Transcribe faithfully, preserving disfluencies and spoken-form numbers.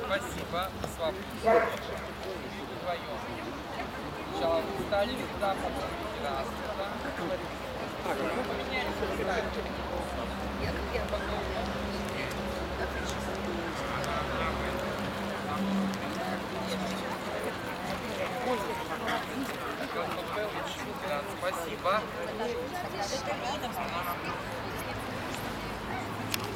Спасибо. Свободно. Вдвоем. Сначала вы встали сюда, потом раз сюда. Поменяли сюда. Спасибо.